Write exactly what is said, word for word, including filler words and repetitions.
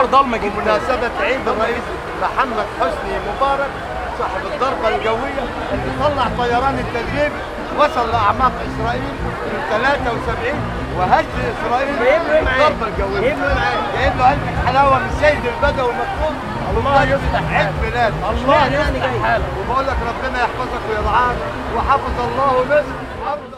ضلمه جدا. بمناسبه عيد الرئيس محمد حسني مبارك صاحب الضربه الجويه اللي طلع طيران التدريب وصل لاعماق اسرائيل من ثلاثة وسبعين وهز اسرائيل بالضربه الجويه. جايب له علبه حلاوه من سيد البدوي المكتوب الله يفتح عيد ميلاد. الله يفتح حالك. وبقول لك ربنا يحفظك ويرعاك وحفظ الله مصر.